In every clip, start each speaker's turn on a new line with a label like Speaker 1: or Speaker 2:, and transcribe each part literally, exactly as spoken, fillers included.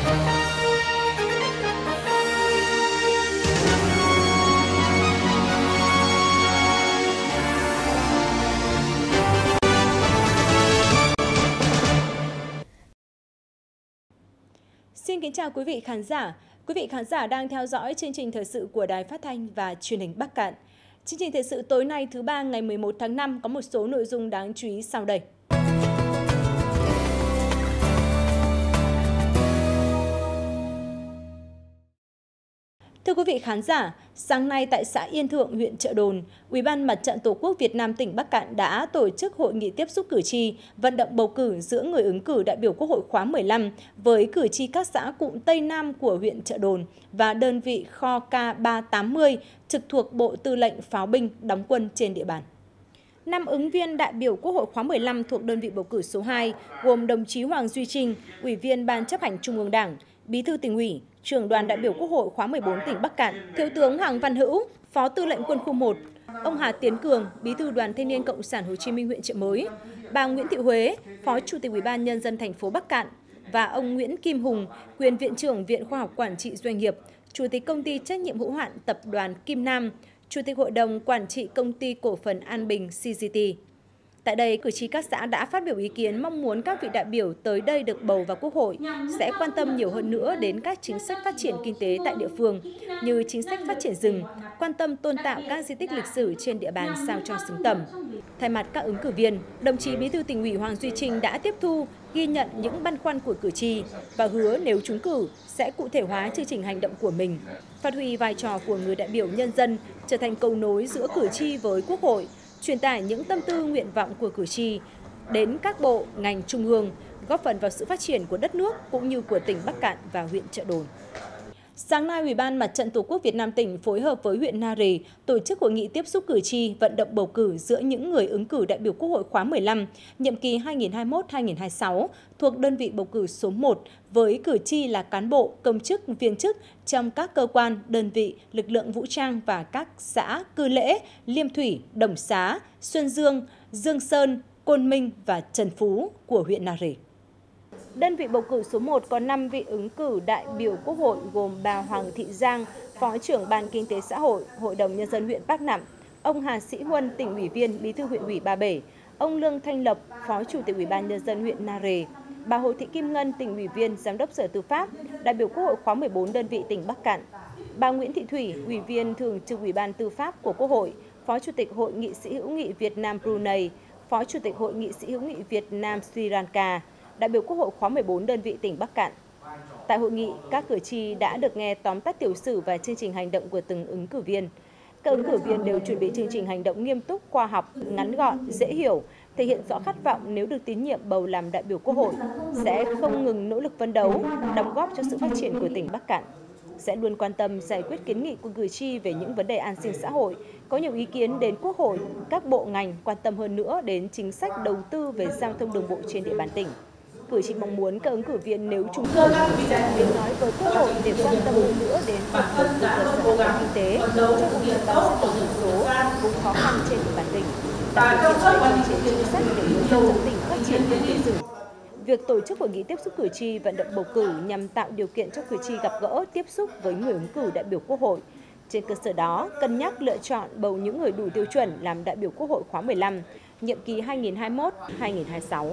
Speaker 1: Xin kính chào quý vị khán giả. Quý vị khán giả đang theo dõi chương trình thời sự của Đài Phát thanh và Truyền hình Bắc Kạn. Chương trình thời sự tối nay thứ ba ngày mười một tháng năm có một số nội dung đáng chú ý sau đây. Thưa quý vị khán giả, sáng nay tại xã Yên Thượng, huyện Chợ Đồn, Ủy ban Mặt trận Tổ quốc Việt Nam tỉnh Bắc Kạn đã tổ chức hội nghị tiếp xúc cử tri, vận động bầu cử giữa người ứng cử đại biểu Quốc hội khóa mười lăm với cử tri các xã cụm Tây Nam của huyện Chợ Đồn và đơn vị kho K ba tám mươi trực thuộc Bộ Tư lệnh Pháo binh đóng quân trên địa bàn. Năm ứng viên đại biểu Quốc hội khóa mười lăm thuộc đơn vị bầu cử số hai gồm đồng chí Hoàng Duy Trinh, Ủy viên Ban chấp hành Trung ương Đảng, Bí thư Tỉnh ủy, Trưởng đoàn đại biểu Quốc hội khóa mười bốn tỉnh Bắc Kạn, Thiếu tướng Hoàng Văn Hữu, Phó Tư lệnh Quân khu một, ông Hà Tiến Cường, Bí thư Đoàn Thanh niên Cộng sản Hồ Chí Minh huyện Chợ Mới, bà Nguyễn Thị Huế, Phó Chủ tịch Ủy ban Nhân dân thành phố Bắc Kạn và ông Nguyễn Kim Hùng, quyền Viện trưởng Viện Khoa học Quản trị Doanh nghiệp, Chủ tịch Công ty Trách nhiệm hữu hạn Tập đoàn Kim Nam, Chủ tịch Hội đồng Quản trị Công ty Cổ phần An Bình xê giê tê. Tại đây, cử tri các xã đã phát biểu ý kiến mong muốn các vị đại biểu tới đây được bầu vào Quốc hội sẽ quan tâm nhiều hơn nữa đến các chính sách phát triển kinh tế tại địa phương, như chính sách phát triển rừng, quan tâm tôn tạo các di tích lịch sử trên địa bàn sao cho xứng tầm. Thay mặt các ứng cử viên, đồng chí Bí thư Tỉnh ủy Hoàng Duy Trinh đã tiếp thu, ghi nhận những băn khoăn của cử tri và hứa nếu trúng cử sẽ cụ thể hóa chương trình hành động của mình, phát huy vai trò của người đại biểu nhân dân, trở thành cầu nối giữa cử tri với Quốc hội, truyền tải những tâm tư nguyện vọng của cử tri đến các bộ, ngành trung ương, góp phần vào sự phát triển của đất nước cũng như của tỉnh Bắc Kạn và huyện Chợ Đồn. Sáng nay, Ủy ban Mặt trận Tổ quốc Việt Nam tỉnh phối hợp với huyện Na Rì tổ chức hội nghị tiếp xúc cử tri, vận động bầu cử giữa những người ứng cử đại biểu Quốc hội khóa mười lăm, nhiệm kỳ hai nghìn không trăm hai mươi mốt đến hai nghìn không trăm hai mươi sáu thuộc đơn vị bầu cử số một với cử tri là cán bộ, công chức, viên chức trong các cơ quan, đơn vị, lực lượng vũ trang và các xã Cư Lễ, Liêm Thủy, Đồng Xá, Xuân Dương, Dương Sơn, Côn Minh và Trần Phú của huyện Na Rì. Đơn vị bầu cử số một có năm vị ứng cử đại biểu Quốc hội gồm bà Hoàng Thị Giang, Phó trưởng Ban Kinh tế Xã hội, Hội đồng Nhân dân huyện Bắc Nẵm, ông Hà Sĩ Huân, Tỉnh ủy viên, Bí thư huyện ủy Ba Bể, ông Lương Thanh Lập, Phó Chủ tịch Ủy ban Nhân dân huyện Na Rì, bà Hồ Thị Kim Ngân, Tỉnh ủy viên, Giám đốc Sở Tư pháp, đại biểu Quốc hội khóa mười bốn đơn vị tỉnh Bắc Kạn, bà Nguyễn Thị Thủy, Ủy viên Thường trực Ủy ban Tư pháp của Quốc hội, Phó Chủ tịch Hội nghị sĩ hữu nghị Việt Nam Brunei, Phó Chủ tịch Hội nghị sĩ hữu nghị Việt Nam Sri Lanka, đại biểu Quốc hội khóa mười bốn đơn vị tỉnh Bắc Kạn. Tại hội nghị, các cử tri đã được nghe tóm tắt tiểu sử và chương trình hành động của từng ứng cử viên. Các ứng cử viên đều chuẩn bị chương trình hành động nghiêm túc, khoa học, ngắn gọn, dễ hiểu, thể hiện rõ khát vọng nếu được tín nhiệm bầu làm đại biểu Quốc hội, sẽ không ngừng nỗ lực phấn đấu, đóng góp cho sự phát triển của tỉnh Bắc Kạn, sẽ luôn quan tâm giải quyết kiến nghị của cử tri về những vấn đề an sinh xã hội, có nhiều ý kiến đến Quốc hội, các bộ ngành quan tâm hơn nữa đến chính sách đầu tư về giao thông đường bộ trên địa bàn tỉnh. Cử tri mong muốn các ứng cử viên nếu trúng cử sẽ biến nói với Quốc hội để quan tâm hơn nữa đến phục vụ từ cơ sở kinh tế cho vùng đồng bào dân tộc thiểu số, vùng khó khăn trên địa bàn tỉnh, tạo điều kiện để phát triển chính sách để người dân trong tỉnh phát triển kinh tế rừng. Việc tổ chức hội nghị tiếp xúc cử tri vận động bầu cử nhằm tạo điều kiện cho cử tri gặp gỡ, tiếp xúc với người ứng cử đại biểu Quốc hội. Trên cơ sở đó, cân nhắc lựa chọn bầu những người đủ tiêu chuẩn làm đại biểu Quốc hội khóa mười lăm, nhiệm kỳ hai nghìn không trăm hai mươi mốt đến hai nghìn không trăm hai mươi sáu.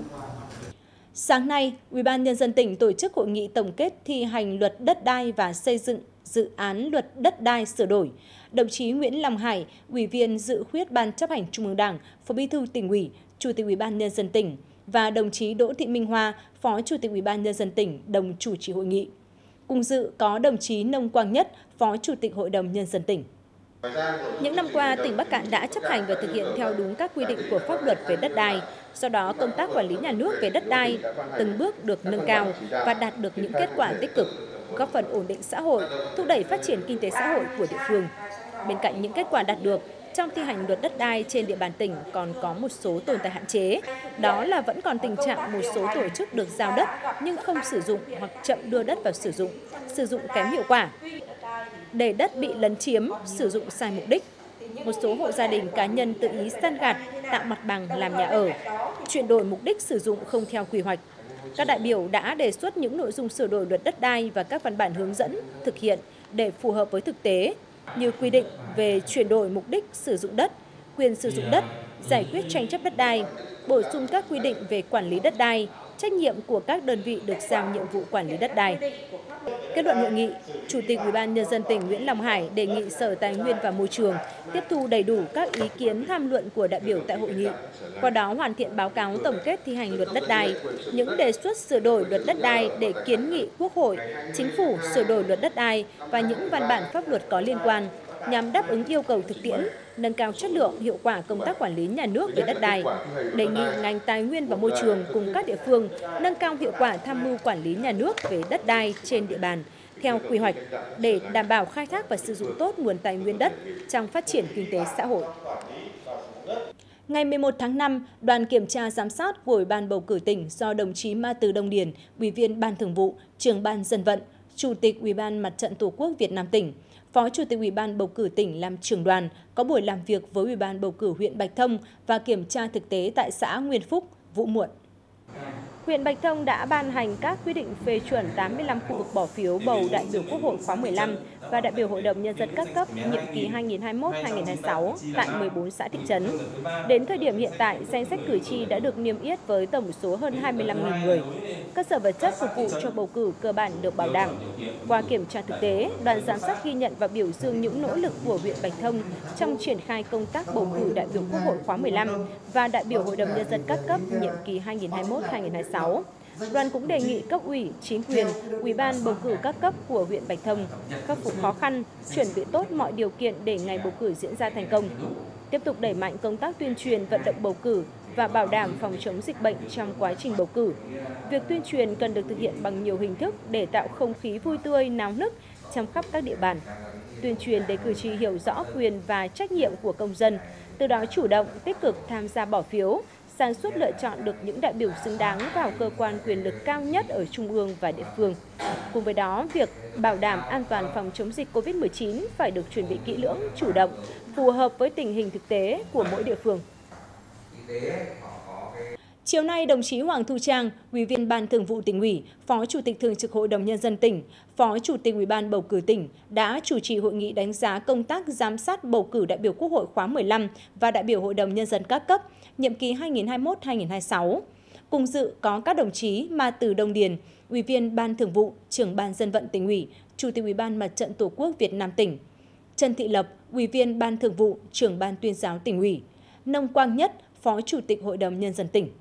Speaker 1: Sáng nay, Ủy ban Nhân dân tỉnh tổ chức hội nghị tổng kết thi hành luật đất đai và xây dựng dự án luật đất đai sửa đổi. Đồng chí Nguyễn Long Hải, Ủy viên Dự khuyết Ban chấp hành Trung ương Đảng, Phó Bí thư Tỉnh ủy, Chủ tịch Ủy ban Nhân dân tỉnh và đồng chí Đỗ Thị Minh Hoa, Phó Chủ tịch Ủy ban Nhân dân tỉnh đồng chủ trì hội nghị. Cùng dự có đồng chí Nông Quang Nhất, Phó Chủ tịch Hội đồng Nhân dân tỉnh. Những năm qua, tỉnh Bắc Kạn đã chấp hành và thực hiện theo đúng các quy định của pháp luật về đất đai. Do đó, công tác quản lý nhà nước về đất đai từng bước được nâng cao và đạt được những kết quả tích cực, góp phần ổn định xã hội, thúc đẩy phát triển kinh tế xã hội của địa phương. Bên cạnh những kết quả đạt được, trong thi hành luật đất đai trên địa bàn tỉnh còn có một số tồn tại hạn chế. Đó là vẫn còn tình trạng một số tổ chức được giao đất nhưng không sử dụng hoặc chậm đưa đất vào sử dụng, sử dụng kém hiệu quả. Để đất bị lấn chiếm, sử dụng sai mục đích. Một số hộ gia đình cá nhân tự ý san gạt, tạo mặt bằng làm nhà ở, chuyển đổi mục đích sử dụng không theo quy hoạch. Các đại biểu đã đề xuất những nội dung sửa đổi luật đất đai và các văn bản hướng dẫn thực hiện để phù hợp với thực tế, như quy định về chuyển đổi mục đích sử dụng đất, quyền sử dụng đất, giải quyết tranh chấp đất đai, bổ sung các quy định về quản lý đất đai, trách nhiệm của các đơn vị được giao nhiệm vụ quản lý đất đai. Kết luận hội nghị, Chủ tịch Ủy ban Nhân dân tỉnh Nguyễn Long Hải đề nghị Sở Tài nguyên và Môi trường tiếp thu đầy đủ các ý kiến tham luận của đại biểu tại hội nghị, qua đó hoàn thiện báo cáo tổng kết thi hành luật đất đai, những đề xuất sửa đổi luật đất đai để kiến nghị Quốc hội, Chính phủ sửa đổi luật đất đai và những văn bản pháp luật có liên quan, nhằm đáp ứng yêu cầu thực tiễn, nâng cao chất lượng, hiệu quả công tác quản lý nhà nước về đất đai. Đề nghị ngành Tài nguyên và Môi trường cùng các địa phương nâng cao hiệu quả tham mưu quản lý nhà nước về đất đai trên địa bàn theo quy hoạch để đảm bảo khai thác và sử dụng tốt nguồn tài nguyên đất trong phát triển kinh tế xã hội. Ngày mười một tháng năm, đoàn kiểm tra giám sát của Ủy ban bầu cử tỉnh do đồng chí Ma Từ Đông Điền, Ủy viên Ban Thường vụ, Trưởng ban Dân vận, Chủ tịch Ủy ban Mặt trận Tổ quốc Việt Nam tỉnh, Phó Chủ tịch Ủy ban bầu cử tỉnh làm trưởng đoàn có buổi làm việc với Ủy ban bầu cử huyện Bạch Thông và kiểm tra thực tế tại xã Nguyên Phúc, Vũ Muộn. Huyện Bạch Thông đã ban hành các quyết định phê chuẩn tám mươi lăm khu vực bỏ phiếu bầu đại biểu Quốc hội khóa mười lăm và đại biểu Hội đồng Nhân dân các cấp nhiệm kỳ hai nghìn không trăm hai mươi mốt đến hai nghìn không trăm hai mươi sáu tại mười bốn xã thị trấn. Đến thời điểm hiện tại, danh sách cử tri đã được niêm yết với tổng số hơn hai mươi lăm nghìn người. Cơ sở vật chất phục vụ cho bầu cử cơ bản được bảo đảm. Qua kiểm tra thực tế, đoàn giám sát ghi nhận và biểu dương những nỗ lực của huyện Bạch Thông trong triển khai công tác bầu cử đại biểu Quốc hội khóa mười lăm và đại biểu Hội đồng Nhân dân các cấp nhiệm kỳ hai nghìn không trăm hai mươi mốt đến hai nghìn không trăm hai mươi sáu. Đoàn cũng đề nghị cấp ủy, chính quyền, Ủy ban bầu cử các cấp của huyện Bạch Thông khắc phục khó khăn, chuẩn bị tốt mọi điều kiện để ngày bầu cử diễn ra thành công. Tiếp tục đẩy mạnh công tác tuyên truyền vận động bầu cử và bảo đảm phòng chống dịch bệnh trong quá trình bầu cử. Việc tuyên truyền cần được thực hiện bằng nhiều hình thức để tạo không khí vui tươi, náo nức trong khắp các địa bàn. Tuyên truyền để cử tri hiểu rõ quyền và trách nhiệm của công dân, từ đó chủ động, tích cực tham gia bỏ phiếu, sáng suốt lựa chọn được những đại biểu xứng đáng vào cơ quan quyền lực cao nhất ở trung ương và địa phương. Cùng với đó, việc bảo đảm an toàn phòng chống dịch Covid mười chín phải được chuẩn bị kỹ lưỡng, chủ động, phù hợp với tình hình thực tế của mỗi địa phương. Chiều nay, đồng chí Hoàng Thu Trang, Ủy viên Ban Thường vụ Tỉnh ủy, Phó Chủ tịch Thường trực Hội đồng Nhân dân tỉnh, Phó Chủ tịch Ủy ban bầu cử tỉnh đã chủ trì hội nghị đánh giá công tác giám sát bầu cử đại biểu Quốc hội khóa mười lăm và đại biểu Hội đồng Nhân dân các cấp, nhiệm kỳ hai nghìn không trăm hai mươi mốt đến hai nghìn không trăm hai mươi sáu. Cùng dự có các đồng chí Ma Từ Đông Điền, Ủy viên Ban Thường vụ, Trưởng ban Dân vận Tỉnh ủy, Chủ tịch Ủy ban Mặt trận Tổ quốc Việt Nam tỉnh, Trần Thị Lập, Ủy viên Ban Thường vụ, Trưởng ban Tuyên giáo Tỉnh ủy, Nông Quang Nhất, Phó Chủ tịch Hội đồng Nhân dân tỉnh.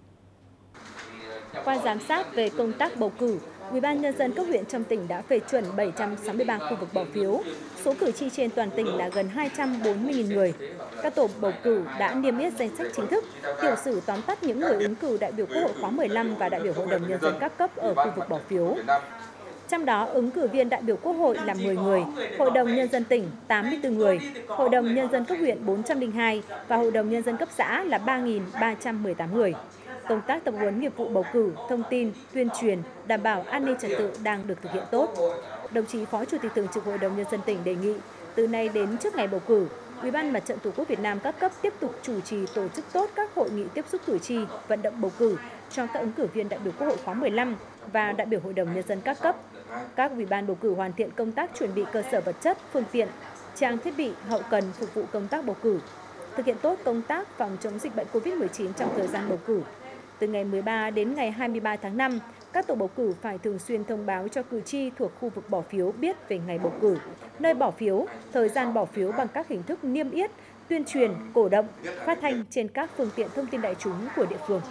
Speaker 1: Qua giám sát về công tác bầu cử, Ủy ban Nhân dân các huyện trong tỉnh đã phê chuẩn bảy trăm sáu mươi ba khu vực bỏ phiếu. Số cử tri trên toàn tỉnh là gần hai trăm bốn mươi nghìn người. Các tổ bầu cử đã niêm yết danh sách chính thức, tiểu sử tóm tắt những người ứng cử đại biểu Quốc hội khóa mười lăm và đại biểu Hội đồng Nhân dân các cấp ở khu vực bỏ phiếu. Trong đó, ứng cử viên đại biểu Quốc hội là mười người, Hội đồng Nhân dân tỉnh tám mươi tư người, Hội đồng Nhân dân cấp huyện bốn trăm lẻ hai và Hội đồng Nhân dân cấp xã là ba nghìn ba trăm mười tám người. Công tác tập huấn nghiệp vụ bầu cử, thông tin, tuyên truyền, đảm bảo an ninh trật tự đang được thực hiện tốt. Đồng chí Phó Chủ tịch Thường trực Hội đồng Nhân dân tỉnh đề nghị, từ nay đến trước ngày bầu cử, Ủy ban Mặt trận Tổ quốc Việt Nam các cấp tiếp tục chủ trì tổ chức tốt các hội nghị tiếp xúc cử tri, vận động bầu cử cho các ứng cử viên đại biểu Quốc hội khóa mười lăm và đại biểu Hội đồng Nhân dân các cấp. Các ủy ban bầu cử hoàn thiện công tác chuẩn bị cơ sở vật chất, phương tiện, trang thiết bị, hậu cần phục vụ công tác bầu cử, thực hiện tốt công tác phòng chống dịch bệnh Covid mười chín trong thời gian bầu cử. Từ ngày mười ba đến ngày hai mươi ba tháng năm, các tổ bầu cử phải thường xuyên thông báo cho cử tri thuộc khu vực bỏ phiếu biết về ngày bầu cử, nơi bỏ phiếu, thời gian bỏ phiếu bằng các hình thức niêm yết, tuyên truyền, cổ động, phát thanh trên các phương tiện thông tin đại chúng của địa phương.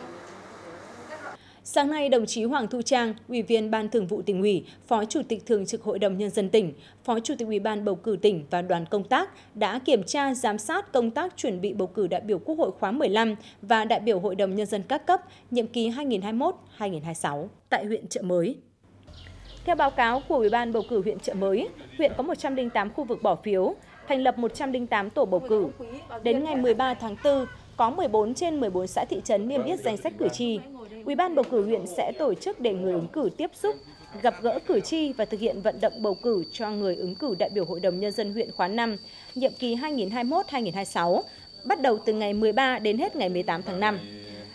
Speaker 1: Sáng nay, đồng chí Hoàng Thu Trang, Ủy viên Ban Thường vụ Tỉnh ủy, Phó Chủ tịch Thường trực Hội đồng Nhân dân tỉnh, Phó Chủ tịch Ủy ban bầu cử tỉnh và đoàn công tác đã kiểm tra giám sát công tác chuẩn bị bầu cử đại biểu Quốc hội khóa mười lăm và đại biểu Hội đồng Nhân dân các cấp, nhiệm kỳ hai nghìn không trăm hai mươi mốt đến hai nghìn không trăm hai mươi sáu tại huyện Chợ Mới. Theo báo cáo của Ủy ban bầu cử huyện Chợ Mới, huyện có một trăm lẻ tám khu vực bỏ phiếu, thành lập một trăm lẻ tám tổ bầu cử. Đến ngày mười ba tháng tư, có mười bốn trên mười bốn xã thị trấn niêm yết danh sách cử tri. Ủy ban bầu cử huyện sẽ tổ chức để người ứng cử tiếp xúc, gặp gỡ cử tri và thực hiện vận động bầu cử cho người ứng cử đại biểu Hội đồng Nhân dân huyện khóa năm, nhiệm kỳ hai nghìn không trăm hai mươi mốt đến hai nghìn không trăm hai mươi sáu, bắt đầu từ ngày mười ba đến hết ngày mười tám tháng năm.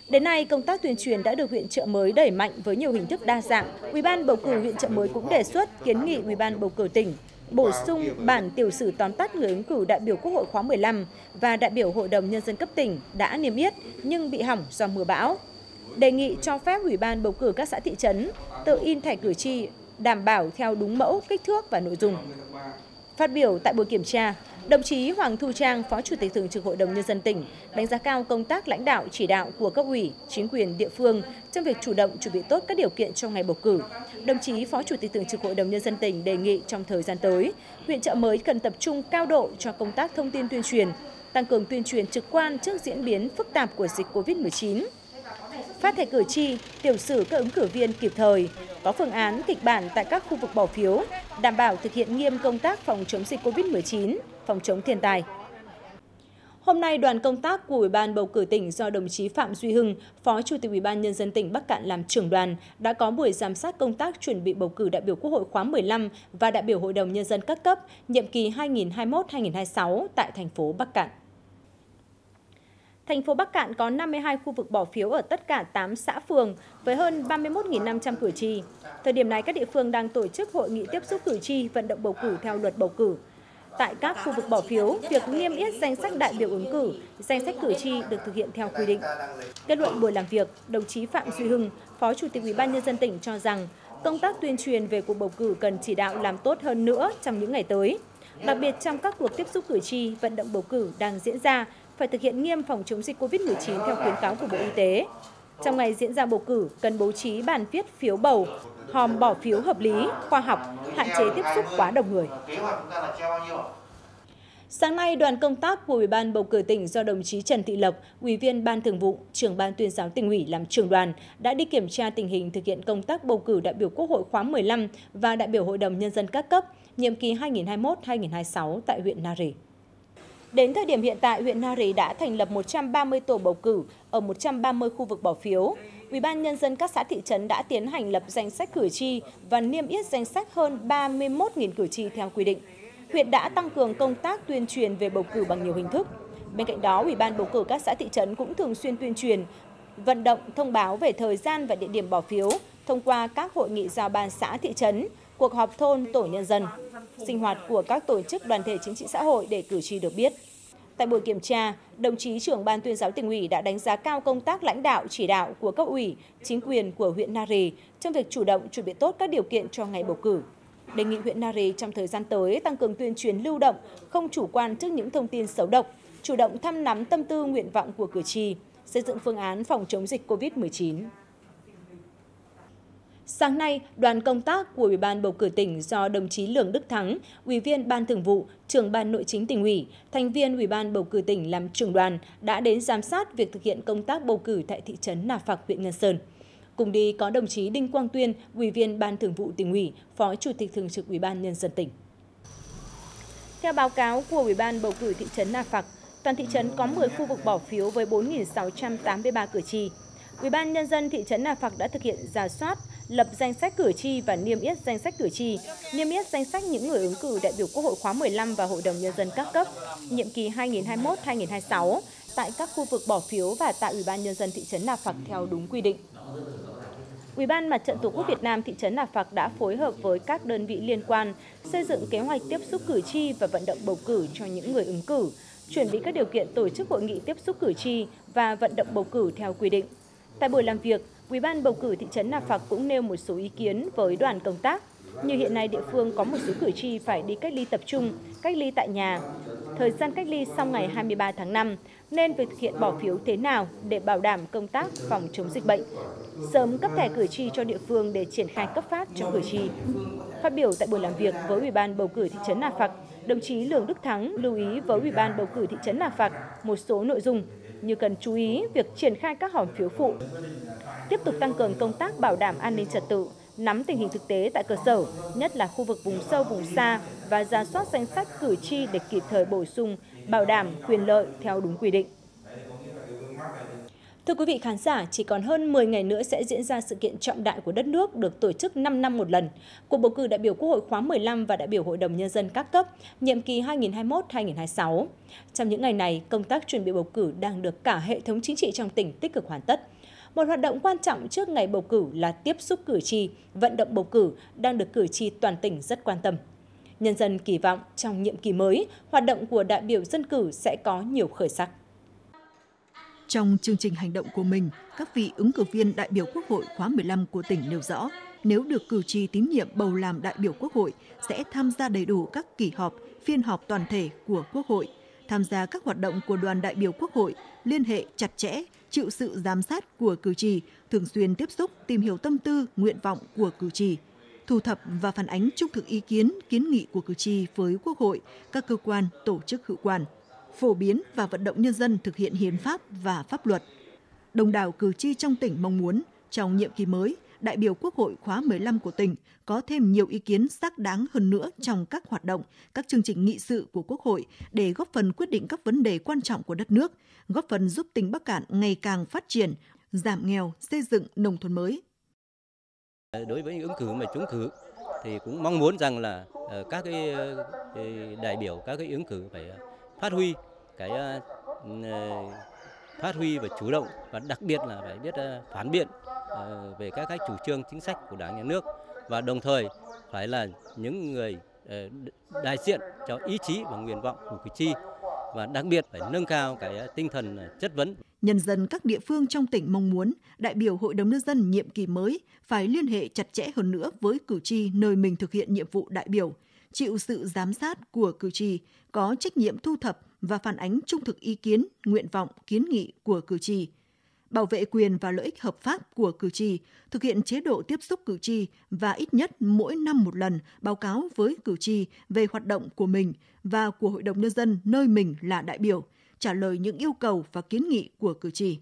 Speaker 1: Đến nay, công tác tuyên truyền đã được huyện Chợ Mới đẩy mạnh với nhiều hình thức đa dạng. Ủy ban bầu cử huyện Chợ Mới cũng đề xuất kiến nghị Ủy ban bầu cử tỉnh bổ sung bản tiểu sử tóm tắt người ứng cử đại biểu Quốc hội khóa mười lăm và đại biểu Hội đồng Nhân dân cấp tỉnh đã niêm yết nhưng bị hỏng do mưa bão. Đề nghị cho phép Ủy ban bầu cử các xã thị trấn tự in thẻ cử tri đảm bảo theo đúng mẫu, kích thước và nội dung. Phát biểu tại buổi kiểm tra, đồng chí Hoàng Thu Trang, Phó Chủ tịch Thường trực Hội đồng Nhân dân tỉnh, đánh giá cao công tác lãnh đạo chỉ đạo của cấp ủy, chính quyền địa phương trong việc chủ động chuẩn bị tốt các điều kiện trong ngày bầu cử. Đồng chí Phó Chủ tịch Thường trực Hội đồng Nhân dân tỉnh đề nghị trong thời gian tới, huyện Chợ Mới cần tập trung cao độ cho công tác thông tin tuyên truyền, tăng cường tuyên truyền trực quan trước diễn biến phức tạp của dịch Covid mười chín. Phát thẻ cử tri, tiểu sử các ứng cử viên kịp thời, có phương án kịch bản tại các khu vực bỏ phiếu, đảm bảo thực hiện nghiêm công tác phòng chống dịch Covid mười chín, phòng chống thiên tai. Hôm nay, đoàn công tác của Ủy ban bầu cử tỉnh do đồng chí Phạm Duy Hưng, Phó Chủ tịch Ủy ban Nhân dân tỉnh Bắc Kạn làm trưởng đoàn, đã có buổi giám sát công tác chuẩn bị bầu cử đại biểu Quốc hội khóa mười lăm và đại biểu Hội đồng Nhân dân các cấp, nhiệm kỳ hai nghìn không trăm hai mươi mốt đến hai nghìn không trăm hai mươi sáu tại thành phố Bắc Kạn. Thành phố Bắc Kạn có năm mươi hai khu vực bỏ phiếu ở tất cả tám xã phường với hơn ba mươi mốt nghìn năm trăm cử tri. Thời điểm này, các địa phương đang tổ chức hội nghị tiếp xúc cử tri vận động bầu cử theo luật bầu cử. Tại các khu vực bỏ phiếu, việc niêm yết danh sách đại biểu ứng cử, danh sách cử tri được thực hiện theo quy định. Kết luận buổi làm việc, đồng chí Phạm Duy Hưng, Phó Chủ tịch Ủy ban Nhân dân tỉnh cho rằng công tác tuyên truyền về cuộc bầu cử cần chỉ đạo làm tốt hơn nữa trong những ngày tới. Đặc biệt trong các cuộc tiếp xúc cử tri, vận động bầu cử đang diễn ra, phải thực hiện nghiêm phòng chống dịch Covid mười chín theo khuyến cáo của Bộ Y tế. Trong ngày diễn ra bầu cử, cần bố trí bàn viết phiếu bầu, hòm bỏ phiếu hợp lý, khoa học, hạn chế tiếp xúc quá đông người. Sáng nay, đoàn công tác của Ủy ban bầu cử tỉnh do đồng chí Trần Thị Lộc, Ủy viên Ban Thường vụ, Trưởng ban Tuyên giáo Tỉnh ủy làm trưởng đoàn đã đi kiểm tra tình hình thực hiện công tác bầu cử đại biểu Quốc hội khóa mười lăm và đại biểu Hội đồng Nhân dân các cấp, nhiệm kỳ hai nghìn không trăm hai mươi mốt đến hai nghìn không trăm hai mươi sáu tại huyện Na Rì. Đến thời điểm hiện tại, huyện Na Rì đã thành lập một trăm ba mươi tổ bầu cử ở một trăm ba mươi khu vực bỏ phiếu. Ủy ban Nhân dân các xã thị trấn đã tiến hành lập danh sách cử tri và niêm yết danh sách hơn ba mươi mốt nghìn cử tri theo quy định. Huyện đã tăng cường công tác tuyên truyền về bầu cử bằng nhiều hình thức. Bên cạnh đó, Ủy ban bầu cử các xã thị trấn cũng thường xuyên tuyên truyền, vận động thông báo về thời gian và địa điểm bỏ phiếu thông qua các hội nghị giao ban xã thị trấn, cuộc họp thôn tổ nhân dân, sinh hoạt của các tổ chức đoàn thể chính trị xã hội để cử tri được biết. Tại buổi kiểm tra, đồng chí Trưởng ban Tuyên giáo Tỉnh ủy đã đánh giá cao công tác lãnh đạo chỉ đạo của cấp ủy, chính quyền của huyện Na Rì trong việc chủ động chuẩn bị tốt các điều kiện cho ngày bầu cử. Đề nghị huyện Na Rì trong thời gian tới tăng cường tuyên truyền lưu động, không chủ quan trước những thông tin xấu độc, chủ động thăm nắm tâm tư nguyện vọng của cử tri, xây dựng phương án phòng chống dịch Covid mười chín. Sáng nay, đoàn công tác của Ủy ban bầu cử tỉnh do đồng chí Lường Đức Thắng, Ủy viên Ban Thường vụ, Trưởng ban Nội chính Tỉnh ủy, thành viên Ủy ban bầu cử tỉnh làm trưởng đoàn đã đến giám sát việc thực hiện công tác bầu cử tại thị trấn Nà Phạc, huyện Ngân Sơn. Cùng đi có đồng chí Đinh Quang Tuyên, Ủy viên Ban Thường vụ Tỉnh ủy, Phó Chủ tịch Thường trực Ủy ban Nhân dân tỉnh. Theo báo cáo của Ủy ban bầu cử thị trấn Nà Phạc, toàn thị trấn có mười khu vực bỏ phiếu với bốn nghìn sáu trăm tám mươi ba cử tri. Ủy ban Nhân dân thị trấn Nà Phạc đã thực hiện rà soát, lập danh sách cử tri và niêm yết danh sách cử tri, niêm yết danh sách những người ứng cử đại biểu Quốc hội khóa mười lăm và Hội đồng Nhân dân các cấp, nhiệm kỳ hai nghìn không trăm hai mươi mốt đến hai nghìn không trăm hai mươi sáu tại các khu vực bỏ phiếu và tại Ủy ban Nhân dân thị trấn Nà Phạc theo đúng quy định. Ủy ban Mặt trận Tổ quốc Việt Nam thị trấn Nà Phạc đã phối hợp với các đơn vị liên quan xây dựng kế hoạch tiếp xúc cử tri và vận động bầu cử cho những người ứng cử, chuẩn bị các điều kiện tổ chức hội nghị tiếp xúc cử tri và vận động bầu cử theo quy định. Tại buổi làm việc, Ủy ban bầu cử thị trấn Nà Phạc cũng nêu một số ý kiến với đoàn công tác, như hiện nay địa phương có một số cử tri phải đi cách ly tập trung, cách ly tại nhà. Thời gian cách ly sau ngày hai mươi ba tháng năm, nên việc thực hiện bỏ phiếu thế nào để bảo đảm công tác phòng chống dịch bệnh, sớm cấp thẻ cử tri cho địa phương để triển khai cấp phát cho cử tri. Phát biểu tại buổi làm việc với Ủy ban bầu cử thị trấn Nà Phạc, đồng chí Lường Đức Thắng lưu ý với Ủy ban bầu cử thị trấn Nà Phạc một số nội dung như cần chú ý việc triển khai các hòm phiếu phụ, tiếp tục tăng cường công tác bảo đảm an ninh trật tự, nắm tình hình thực tế tại cơ sở, nhất là khu vực vùng sâu, vùng xa và rà soát danh sách cử tri để kịp thời bổ sung, bảo đảm quyền lợi theo đúng quy định. Thưa quý vị khán giả, chỉ còn hơn mười ngày nữa sẽ diễn ra sự kiện trọng đại của đất nước được tổ chức năm năm một lần, cuộc bầu cử đại biểu Quốc hội khóa mười lăm và đại biểu Hội đồng Nhân dân các cấp, nhiệm kỳ hai nghìn không trăm hai mươi mốt đến hai nghìn không trăm hai mươi sáu. Trong những ngày này, công tác chuẩn bị bầu cử đang được cả hệ thống chính trị trong tỉnh tích cực hoàn tất. Một hoạt động quan trọng trước ngày bầu cử là tiếp xúc cử tri, vận động bầu cử đang được cử tri toàn tỉnh rất quan tâm. Nhân dân kỳ vọng trong nhiệm kỳ mới, hoạt động của đại biểu dân cử sẽ có nhiều khởi sắc.
Speaker 2: Trong chương trình hành động của mình, các vị ứng cử viên đại biểu Quốc hội khóa mười lăm của tỉnh nêu rõ, nếu được cử tri tín nhiệm bầu làm đại biểu Quốc hội, sẽ tham gia đầy đủ các kỳ họp, phiên họp toàn thể của Quốc hội, tham gia các hoạt động của đoàn đại biểu Quốc hội, liên hệ chặt chẽ, chịu sự giám sát của cử tri, thường xuyên tiếp xúc, tìm hiểu tâm tư, nguyện vọng của cử tri, thu thập và phản ánh trung thực ý kiến, kiến nghị của cử tri với Quốc hội, các cơ quan, tổ chức hữu quan, phổ biến và vận động nhân dân thực hiện hiến pháp và pháp luật. Đông đảo cử tri trong tỉnh mong muốn, trong nhiệm kỳ mới, đại biểu Quốc hội khóa mười lăm của tỉnh có thêm nhiều ý kiến xác đáng hơn nữa trong các hoạt động, các chương trình nghị sự của Quốc hội để góp phần quyết định các vấn đề quan trọng của đất nước, góp phần giúp tỉnh Bắc Kạn ngày càng phát triển, giảm nghèo, xây dựng nông thôn mới.
Speaker 3: Đối với những ứng cử mà trúng cử thì cũng mong muốn rằng là các cái đại biểu, các cái ứng cử phải phát huy cái phát huy và chủ động, và đặc biệt là phải biết phản biện về các cái chủ trương chính sách của Đảng, Nhà nước, và đồng thời phải là những người đại diện cho ý chí và nguyện vọng của cử tri, và đặc biệt phải nâng cao cái tinh thần chất vấn.
Speaker 2: Nhân dân các địa phương trong tỉnh mong muốn đại biểu Hội đồng Nhân dân nhiệm kỳ mới phải liên hệ chặt chẽ hơn nữa với cử tri nơi mình thực hiện nhiệm vụ đại biểu, chịu sự giám sát của cử tri, có trách nhiệm thu thập và phản ánh trung thực ý kiến, nguyện vọng, kiến nghị của cử tri, bảo vệ quyền và lợi ích hợp pháp của cử tri, thực hiện chế độ tiếp xúc cử tri và ít nhất mỗi năm một lần báo cáo với cử tri về hoạt động của mình và của Hội đồng Nhân dân nơi mình là đại biểu, trả lời những yêu cầu và kiến nghị của cử tri.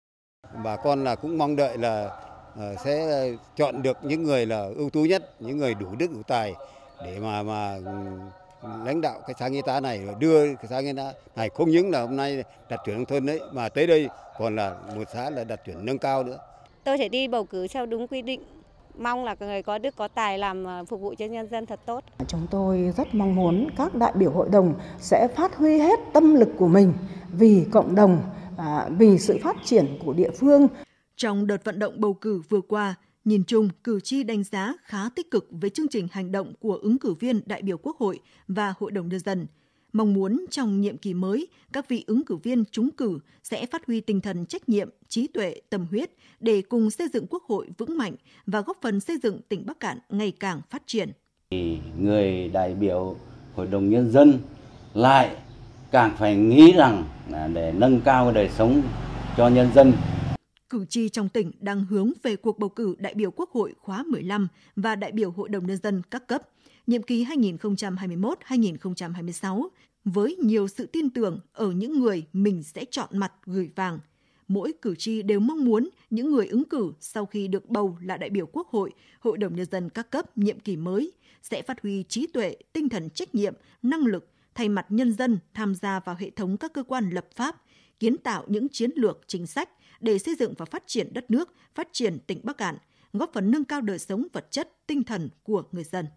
Speaker 4: Bà con là cũng mong đợi là sẽ chọn được những người là ưu tú nhất, những người đủ đức đủ tài để mà mà lãnh đạo cái xã Nghĩa Tá này, đưa cái xã Nghĩa Tá này không những là hôm nay đạt chuẩn nông thôn đấy, mà tới đây còn là một xã là đạt chuẩn nâng cao nữa.
Speaker 5: Tôi sẽ đi bầu cử theo đúng quy định, mong là người có đức có tài làm phục vụ cho nhân dân thật tốt.
Speaker 6: Chúng tôi rất mong muốn các đại biểu hội đồng sẽ phát huy hết tâm lực của mình vì cộng đồng, vì sự phát triển của địa phương.
Speaker 2: Trong đợt vận động bầu cử vừa qua, nhìn chung, cử tri đánh giá khá tích cực về chương trình hành động của ứng cử viên đại biểu Quốc hội và Hội đồng Nhân dân. Mong muốn trong nhiệm kỳ mới, các vị ứng cử viên trúng cử sẽ phát huy tinh thần trách nhiệm, trí tuệ, tâm huyết để cùng xây dựng Quốc hội vững mạnh và góp phần xây dựng tỉnh Bắc Kạn ngày càng phát triển.
Speaker 7: Người đại biểu Hội đồng Nhân dân lại càng phải nghĩ rằng là để nâng cao đời sống cho nhân dân.
Speaker 2: Cử tri trong tỉnh đang hướng về cuộc bầu cử đại biểu Quốc hội khóa mười lăm và đại biểu Hội đồng Nhân dân các cấp, nhiệm kỳ hai nghìn không trăm hai mươi mốt đến hai nghìn không trăm hai mươi sáu, với nhiều sự tin tưởng ở những người mình sẽ chọn mặt gửi vàng. Mỗi cử tri đều mong muốn những người ứng cử sau khi được bầu là đại biểu Quốc hội, Hội đồng Nhân dân các cấp nhiệm kỳ mới sẽ phát huy trí tuệ, tinh thần trách nhiệm, năng lực, thay mặt nhân dân tham gia vào hệ thống các cơ quan lập pháp, kiến tạo những chiến lược, chính sách để xây dựng và phát triển đất nước, phát triển tỉnh Bắc Kạn, góp phần nâng cao đời sống vật chất, tinh thần của người dân.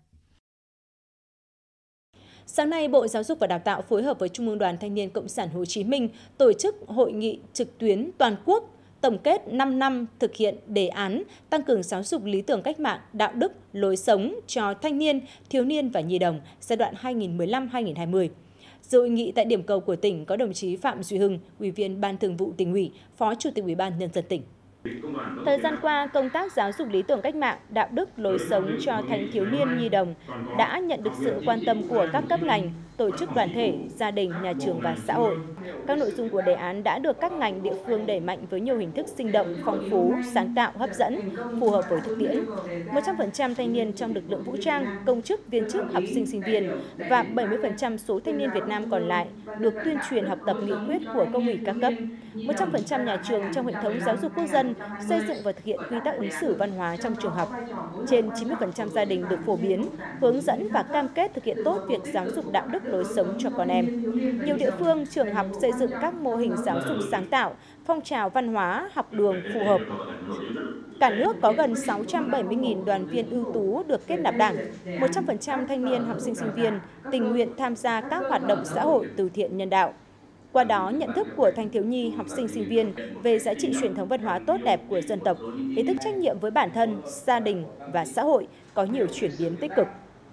Speaker 1: Sáng nay, Bộ Giáo dục và Đào tạo phối hợp với Trung ương Đoàn Thanh niên Cộng sản Hồ Chí Minh tổ chức hội nghị trực tuyến toàn quốc tổng kết năm năm thực hiện đề án tăng cường giáo dục lý tưởng cách mạng, đạo đức, lối sống cho thanh niên, thiếu niên và nhi đồng giai đoạn hai nghìn không trăm mười lăm đến hai nghìn không trăm hai mươi. Dự hội nghị tại điểm cầu của tỉnh có đồng chí Phạm Duy Hưng, Ủy viên Ban Thường vụ Tỉnh ủy, Phó Chủ tịch Ủy ban Nhân dân tỉnh. Thời gian qua, công tác giáo dục lý tưởng cách mạng, đạo đức, lối sống cho thanh thiếu niên nhi đồng đã nhận được sự quan tâm của các cấp ngành, tổ chức đoàn thể, gia đình, nhà trường và xã hội. Các nội dung của đề án đã được các ngành địa phương đẩy mạnh với nhiều hình thức sinh động, phong phú, sáng tạo, hấp dẫn, phù hợp với thực tiễn. một trăm phần trăm thanh niên trong lực lượng vũ trang, công chức, viên chức, học sinh, sinh viên và bảy mươi phần trăm số thanh niên Việt Nam còn lại được tuyên truyền học tập nghị quyết của Công ủy các cấp. một trăm phần trăm nhà trường trong hệ thống giáo dục quốc dân xây dựng và thực hiện quy tắc ứng xử văn hóa trong trường học. Trên chín mươi phần trăm gia đình được phổ biến, hướng dẫn và cam kết thực hiện tốt việc giáo dục đạo đức lối sống cho con em. Nhiều địa phương, trường học xây dựng các mô hình giáo dục sáng tạo, phong trào văn hóa, học đường phù hợp. Cả nước có gần sáu trăm bảy mươi nghìn đoàn viên ưu tú được kết nạp đảng, một trăm phần trăm thanh niên học sinh sinh viên tình nguyện tham gia các hoạt động xã hội từ thiện nhân đạo. Qua đó, nhận thức của thanh thiếu nhi, học sinh, sinh viên về giá trị truyền thống văn hóa tốt đẹp của dân tộc, ý thức trách nhiệm với bản thân, gia đình và xã hội có nhiều chuyển biến tích cực.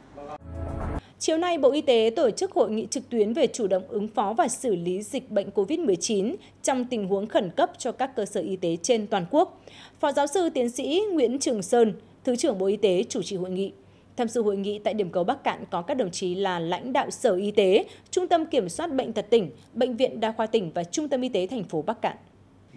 Speaker 1: Chiều nay, Bộ Y tế tổ chức hội nghị trực tuyến về chủ động ứng phó và xử lý dịch bệnh Covid mười chín trong tình huống khẩn cấp cho các cơ sở y tế trên toàn quốc. Phó giáo sư tiến sĩ Nguyễn Trường Sơn, Thứ trưởng Bộ Y tế chủ trì hội nghị. Tham dự hội nghị tại điểm cầu Bắc Kạn có các đồng chí là lãnh đạo Sở Y tế, Trung tâm Kiểm soát Bệnh tật tỉnh, Bệnh viện Đa khoa tỉnh và Trung tâm Y tế thành phố Bắc Kạn.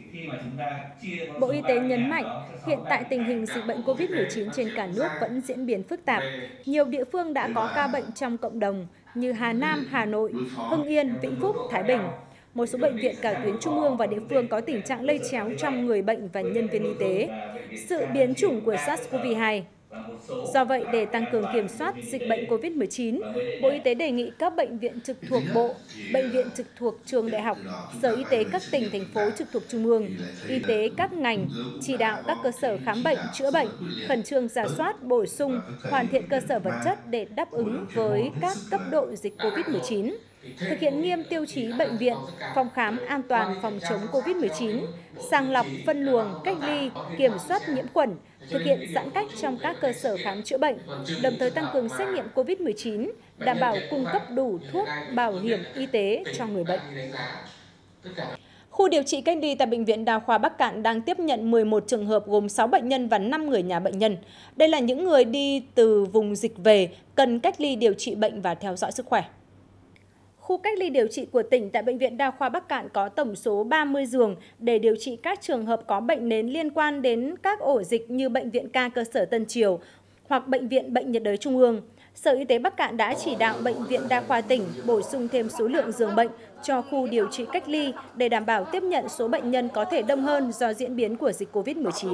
Speaker 1: Bộ Y tế nhấn mạnh, hiện tại tình hình dịch bệnh Covid mười chín trên cả nước vẫn diễn biến phức tạp. Nhiều địa phương đã có ca bệnh trong cộng đồng như Hà Nam, Hà Nội, Hưng Yên, Vĩnh Phúc, Thái Bình. Một số bệnh viện cả tuyến trung ương và địa phương có tình trạng lây chéo trong người bệnh và nhân viên y tế. Sự biến chủng của SARS-xê o vê hai. Do vậy, để tăng cường kiểm soát dịch bệnh Covid mười chín, Bộ Y tế đề nghị các bệnh viện trực thuộc Bộ, bệnh viện trực thuộc trường đại học, Sở Y tế các tỉnh, thành phố trực thuộc Trung ương, y tế các ngành, chỉ đạo các cơ sở khám bệnh, chữa bệnh, khẩn trương rà soát, bổ sung, hoàn thiện cơ sở vật chất để đáp ứng với các cấp độ dịch Covid mười chín. Thực hiện nghiêm tiêu chí bệnh viện, phòng khám an toàn phòng chống Covid mười chín, sàng lọc, phân luồng, cách ly, kiểm soát nhiễm khuẩn, thực hiện giãn cách trong các cơ sở khám chữa bệnh, đồng thời tăng cường xét nghiệm Covid mười chín, đảm bảo cung cấp đủ thuốc bảo hiểm y tế cho người bệnh. Khu điều trị cách ly tại Bệnh viện Đa khoa Bắc Kạn đang tiếp nhận mười một trường hợp gồm sáu bệnh nhân và năm người nhà bệnh nhân. Đây là những người đi từ vùng dịch về, cần cách ly điều trị bệnh và theo dõi sức khỏe. Khu cách ly điều trị của tỉnh tại Bệnh viện Đa khoa Bắc Kạn có tổng số ba mươi giường để điều trị các trường hợp có bệnh nền liên quan đến các ổ dịch như Bệnh viện Ca cơ sở Tân Triều hoặc Bệnh viện Bệnh nhiệt đới Trung ương. Sở Y tế Bắc Kạn đã chỉ đạo Bệnh viện Đa khoa tỉnh bổ sung thêm số lượng giường bệnh cho khu điều trị cách ly để đảm bảo tiếp nhận số bệnh nhân có thể đông hơn do diễn biến của dịch Covid mười chín.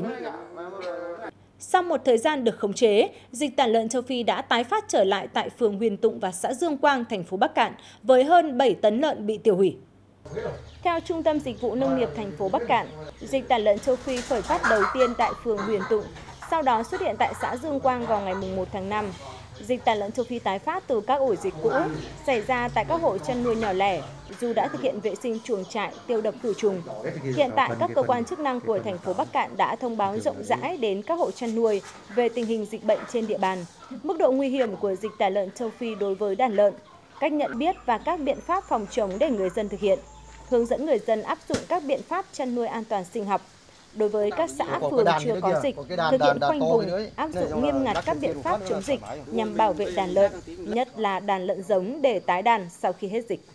Speaker 1: Sau một thời gian được khống chế, dịch tả lợn châu Phi đã tái phát trở lại tại phường Huyền Tụng và xã Dương Quang, thành phố Bắc Kạn, với hơn bảy tấn lợn bị tiêu hủy. Theo Trung tâm Dịch vụ Nông nghiệp thành phố Bắc Kạn, dịch tả lợn châu Phi khởi phát đầu tiên tại phường Huyền Tụng, sau đó xuất hiện tại xã Dương Quang vào ngày mùng một tháng năm. Dịch tả lợn châu Phi tái phát từ các ổ dịch cũ xảy ra tại các hộ chăn nuôi nhỏ lẻ, dù đã thực hiện vệ sinh chuồng trại, tiêu độc khử trùng. Hiện tại, các cơ quan chức năng của thành phố Bắc Kạn đã thông báo rộng rãi đến các hộ chăn nuôi về tình hình dịch bệnh trên địa bàn, mức độ nguy hiểm của dịch tả lợn châu Phi đối với đàn lợn, cách nhận biết và các biện pháp phòng chống để người dân thực hiện, hướng dẫn người dân áp dụng các biện pháp chăn nuôi an toàn sinh học. Đối với các xã phường chưa có dịch, thực hiện khoanh vùng, áp dụng nghiêm ngặt các biện pháp chống dịch nhằm bảo vệ đàn lợn, nhất là đàn lợn giống để tái đàn sau khi hết dịch.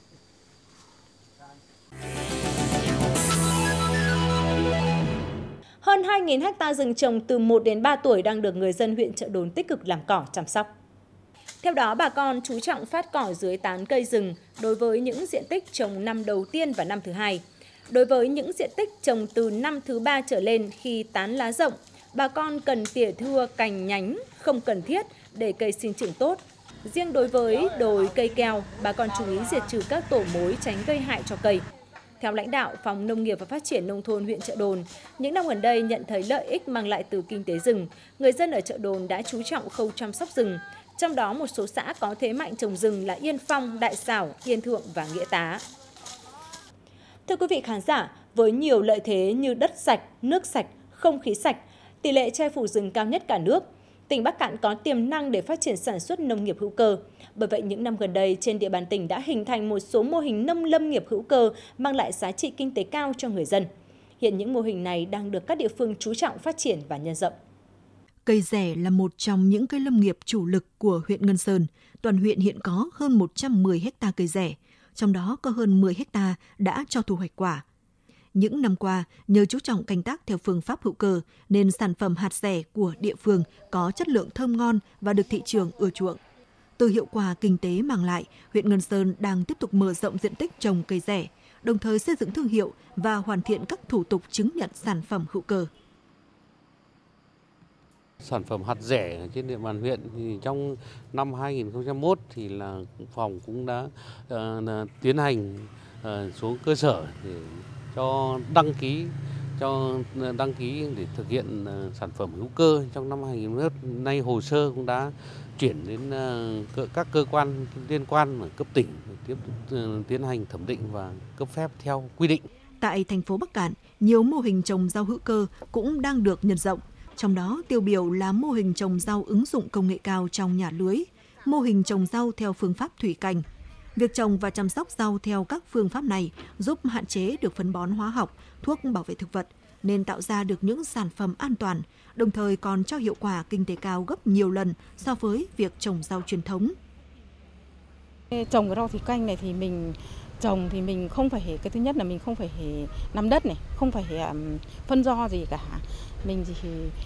Speaker 1: Hơn hai nghìn ha rừng trồng từ một đến ba tuổi đang được người dân huyện Chợ Đồn tích cực làm cỏ chăm sóc. Theo đó, bà con chú trọng phát cỏ dưới tán cây rừng đối với những diện tích trồng năm đầu tiên và năm thứ hai. Đối với những diện tích trồng từ năm thứ ba trở lên khi tán lá rộng, bà con cần tỉa thưa cành nhánh không cần thiết để cây sinh trưởng tốt. Riêng đối với đồi cây keo, bà con chú ý diệt trừ các tổ mối tránh gây hại cho cây. Theo lãnh đạo Phòng Nông nghiệp và Phát triển Nông thôn huyện Chợ Đồn, những năm gần đây nhận thấy lợi ích mang lại từ kinh tế rừng, người dân ở Chợ Đồn đã chú trọng khâu chăm sóc rừng. Trong đó, một số xã có thế mạnh trồng rừng là Yên Phong, Đại Xảo, Yên Thượng và Nghĩa Tá. Thưa quý vị khán giả, với nhiều lợi thế như đất sạch, nước sạch, không khí sạch, tỷ lệ che phủ rừng cao nhất cả nước, tỉnh Bắc Kạn có tiềm năng để phát triển sản xuất nông nghiệp hữu cơ. Bởi vậy, những năm gần đây, trên địa bàn tỉnh đã hình thành một số mô hình nông lâm nghiệp hữu cơ mang lại giá trị kinh tế cao cho người dân. Hiện những mô hình này đang được các địa phương chú trọng phát triển và nhân rộng.
Speaker 2: Cây rẻ là một trong những cây lâm nghiệp chủ lực của huyện Ngân Sơn. Toàn huyện hiện có hơn một trăm mười ha cây rẻ, trong đó có hơn mười ha đã cho thu hoạch quả. Những năm qua, nhờ chú trọng canh tác theo phương pháp hữu cơ, nên sản phẩm hạt rẻ của địa phương có chất lượng thơm ngon và được thị trường ưa chuộng. Từ hiệu quả kinh tế mang lại, huyện Ngân Sơn đang tiếp tục mở rộng diện tích trồng cây rẻ, đồng thời xây dựng thương hiệu và hoàn thiện các thủ tục chứng nhận sản phẩm hữu cơ.
Speaker 8: Sản phẩm hạt rẻ trên địa bàn huyện thì trong năm hai nghìn không trăm lẻ một thì là phòng cũng đã uh, tiến hành uh, xuống cơ sở để cho đăng ký cho đăng ký để thực hiện sản phẩm hữu cơ trong năm hai nghìn không trăm hai mươi mốt. Nay hồ sơ cũng đã chuyển đến các cơ quan liên quan ở cấp tỉnh tiếp tục tiến hành thẩm định và cấp phép theo quy định.
Speaker 2: Tại thành phố Bắc Kạn, nhiều mô hình trồng rau hữu cơ cũng đang được nhân rộng. Trong đó tiêu biểu là mô hình trồng rau ứng dụng công nghệ cao trong nhà lưới, mô hình trồng rau theo phương pháp thủy canh. Việc trồng và chăm sóc rau theo các phương pháp này giúp hạn chế được phân bón hóa học, thuốc bảo vệ thực vật, nên tạo ra được những sản phẩm an toàn, đồng thời còn cho hiệu quả kinh tế cao gấp nhiều lần so với việc trồng rau truyền thống.
Speaker 9: Trồng cái rau thủy canh này thì mình trồng thì mình không phải, cái thứ nhất là mình không phải nắm đất này, không phải phân do gì cả. Mình chỉ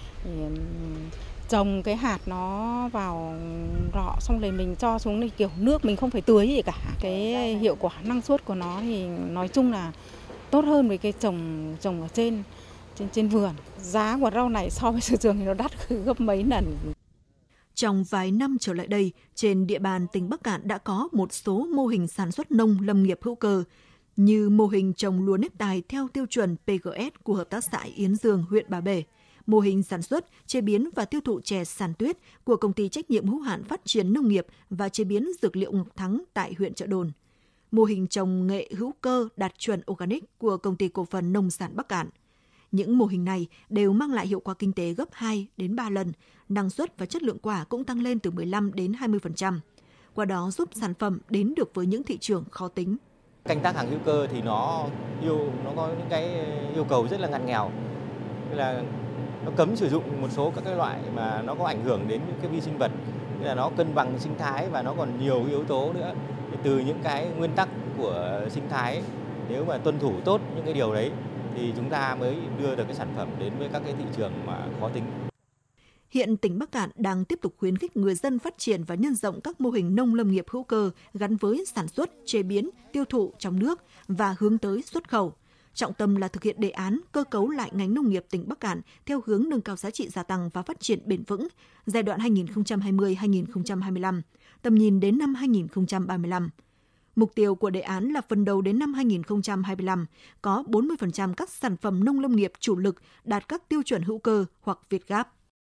Speaker 9: trồng cái hạt nó vào rọ xong rồi mình cho xuống này, kiểu nước mình không phải tưới gì cả. Cái hiệu quả năng suất của nó thì nói chung là tốt hơn với cái trồng trồng ở trên trên trên vườn. Giá của rau này so với thị trường thì nó đắt gấp mấy lần.
Speaker 2: Trong vài năm trở lại đây, trên địa bàn tỉnh Bắc Kạn đã có một số mô hình sản xuất nông lâm nghiệp hữu cơ, như mô hình trồng lúa nếp tài theo tiêu chuẩn pê giê ét của Hợp tác xã Yến Dương, huyện Ba Bể, mô hình sản xuất, chế biến và tiêu thụ chè Sàn Tuyết của Công ty trách nhiệm hữu hạn phát triển nông nghiệp và chế biến dược liệu Ngọc Thắng tại huyện Chợ Đồn, mô hình trồng nghệ hữu cơ đạt chuẩn organic của Công ty cổ phần nông sản Bắc Kạn. Những mô hình này đều mang lại hiệu quả kinh tế gấp hai đến ba lần, năng suất và chất lượng quả cũng tăng lên từ mười lăm đến hai mươi phần trăm. Qua đó giúp sản phẩm đến được với những thị trường khó tính.
Speaker 10: Canh tác hàng hữu cơ thì nó yêu nó có những cái yêu cầu rất là ngặt nghèo. Tức là nó cấm sử dụng một số các cái loại mà nó có ảnh hưởng đến những cái vi sinh vật, tức là nó cân bằng sinh thái và nó còn nhiều yếu tố nữa. Từ những cái nguyên tắc của sinh thái, nếu mà tuân thủ tốt những cái điều đấy thì chúng ta mới đưa được cái sản phẩm đến với các cái thị trường mà khó tính.
Speaker 2: Hiện tỉnh Bắc Kạn đang tiếp tục khuyến khích người dân phát triển và nhân rộng các mô hình nông lâm nghiệp hữu cơ gắn với sản xuất, chế biến, tiêu thụ trong nước và hướng tới xuất khẩu. Trọng tâm là thực hiện đề án cơ cấu lại ngành nông nghiệp tỉnh Bắc Kạn theo hướng nâng cao giá trị gia tăng và phát triển bền vững giai đoạn hai nghìn không trăm hai mươi đến hai nghìn không trăm hai mươi lăm, tầm nhìn đến năm hai nghìn không trăm ba mươi lăm. Mục tiêu của đề án là phần đầu đến năm hai nghìn không trăm hai mươi lăm có bốn mươi phần trăm các sản phẩm nông lâm nghiệp chủ lực đạt các tiêu chuẩn hữu cơ hoặc Việt Gáp.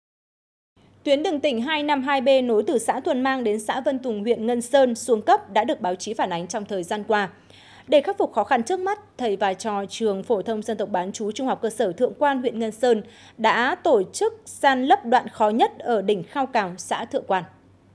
Speaker 1: Tuyến đường tỉnh hai năm hai B nối từ xã Thuần Mang đến xã Vân Tùng, huyện Ngân Sơn xuống cấp đã được báo chí phản ánh trong thời gian qua. Để khắc phục khó khăn trước mắt, thầy và trò trường phổ thông dân tộc bán trú Trung học cơ sở Thượng Quan, huyện Ngân Sơn đã tổ chức san lấp đoạn khó nhất ở đỉnh Khao Cào, xã Thượng Quan.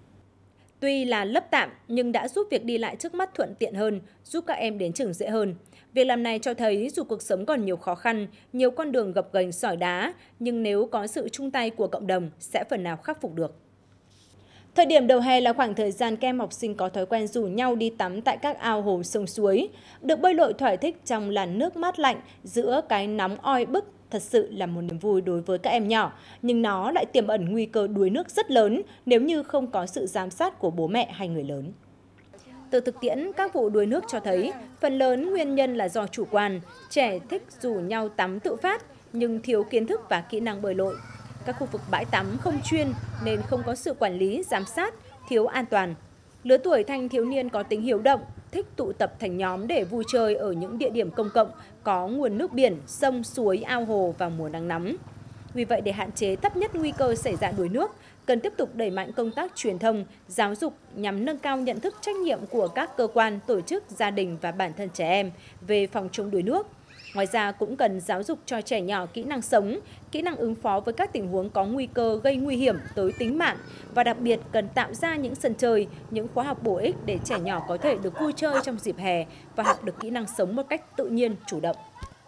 Speaker 1: Tuy là lấp tạm nhưng đã giúp việc đi lại trước mắt thuận tiện hơn, giúp các em đến trường dễ hơn. Việc làm này cho thấy dù cuộc sống còn nhiều khó khăn, nhiều con đường gập ghềnh sỏi đá, nhưng nếu có sự chung tay của cộng đồng sẽ phần nào khắc phục được. Thời điểm đầu hè là khoảng thời gian các em học sinh có thói quen rủ nhau đi tắm tại các ao hồ sông suối. Được bơi lội thỏa thích trong làn nước mát lạnh giữa cái nóng oi bức thật sự là một niềm vui đối với các em nhỏ, nhưng nó lại tiềm ẩn nguy cơ đuối nước rất lớn nếu như không có sự giám sát của bố mẹ hay người lớn. Từ thực tiễn, các vụ đuối nước cho thấy phần lớn nguyên nhân là do chủ quan, trẻ thích rủ nhau tắm tự phát nhưng thiếu kiến thức và kỹ năng bơi lội. Các khu vực bãi tắm không chuyên nên không có sự quản lý, giám sát, thiếu an toàn. Lứa tuổi thanh thiếu niên có tính hiếu động, thích tụ tập thành nhóm để vui chơi ở những địa điểm công cộng có nguồn nước biển, sông, suối, ao hồ vào mùa nắng nóng. Vì vậy, để hạn chế thấp nhất nguy cơ xảy ra đuối nước, cần tiếp tục đẩy mạnh công tác truyền thông, giáo dục nhằm nâng cao nhận thức trách nhiệm của các cơ quan, tổ chức, gia đình và bản thân trẻ em về phòng chống đuối nước. Ngoài ra, cũng cần giáo dục cho trẻ nhỏ kỹ năng sống, kỹ năng ứng phó với các tình huống có nguy cơ gây nguy hiểm tới tính mạng và đặc biệt cần tạo ra những sân chơi, những khóa học bổ ích để trẻ nhỏ có thể được vui chơi trong dịp hè và học được kỹ năng sống một cách tự nhiên, chủ động.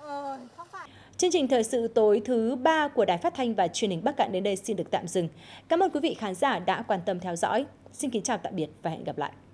Speaker 1: Chương trình thời sự tối thứ ba của Đài Phát thanh và Truyền hình Bắc Kạn đến đây xin được tạm dừng. Cảm ơn quý vị khán giả đã quan tâm theo dõi. Xin kính chào tạm biệt và hẹn gặp lại.